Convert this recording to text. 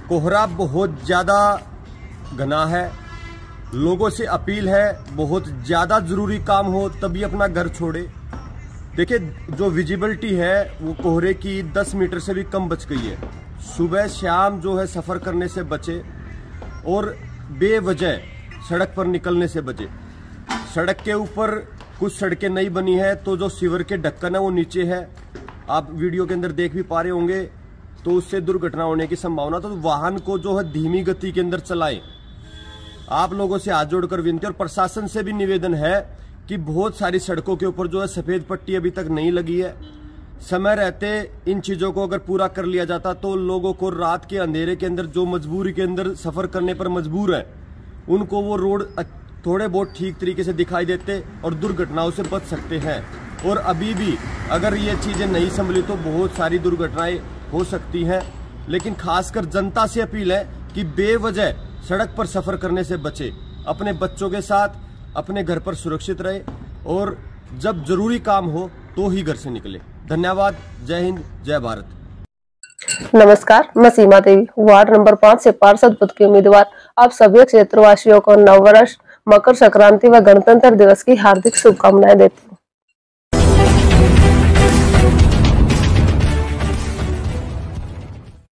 कोहरा बहुत ज़्यादा घना है। लोगों से अपील है, बहुत ज़्यादा ज़रूरी काम हो तभी अपना घर छोड़े। देखिए, जो विजिबिलिटी है वो कोहरे की 10 मीटर से भी कम बच गई है। सुबह शाम जो है सफ़र करने से बचे और बेवजह सड़क पर निकलने से बचे। सड़क के ऊपर कुछ सड़कें नई बनी है तो जो सीवर के ढक्कन है वो नीचे है, आप वीडियो के अंदर देख भी पा रहे होंगे, तो उससे दुर्घटना होने की संभावना। तो वाहन को जो है धीमी गति के अंदर चलाएं। आप लोगों से हाथ जोड़कर विनती और प्रशासन से भी निवेदन है कि बहुत सारी सड़कों के ऊपर जो है सफेद पट्टी अभी तक नहीं लगी है। समय रहते इन चीजों को अगर पूरा कर लिया जाता तो लोगों को रात के अंधेरे के अंदर जो मजबूरी के अंदर सफर करने पर मजबूर है, उनको वो रोड थोड़े बहुत ठीक तरीके से दिखाई देते और दुर्घटनाओं से बच सकते हैं। और अभी भी अगर ये चीजें नहीं संभली तो बहुत सारी दुर्घटनाएं हो सकती हैं। लेकिन खासकर जनता से अपील है कि बेवजह सड़क पर सफर करने से बचे, अपने बच्चों के साथ अपने घर पर सुरक्षित रहे और जब जरूरी काम हो तो ही घर से निकले। धन्यवाद। जय हिंद, जय भारत। नमस्कार, मैं सीमा देवी, वार्ड नंबर 5 से पार्षद पद की उम्मीदवार। आप सभी क्षेत्रवासियों को नववर्ष, मकर संक्रांति व गणतंत्र दिवस की हार्दिक शुभकामनाएं देती हूँ।